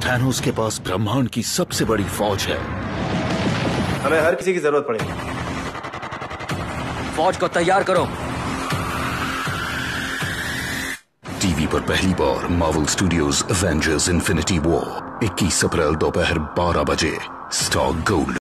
Thanos के पास ब्रह्मांड की सबसे बड़ी फौज है। हमें हर किसी की जरूरत पड़ेगी। फौज को तैयार करो। टीवी पर पहली बार Marvel Studios Avengers Infinity War 21 अप्रैल दोपहर 12 बजे। Star gold.